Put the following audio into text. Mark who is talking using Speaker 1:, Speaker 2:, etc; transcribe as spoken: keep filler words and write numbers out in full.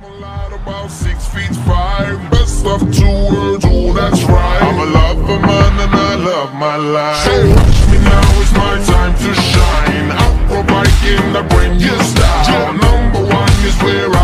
Speaker 1: About six feet five, best of two worlds, oh that's right. I'm a lover man and I love my life. So watch me now, it's my time to shine. Acrobatic, I bring you style. Number one is where I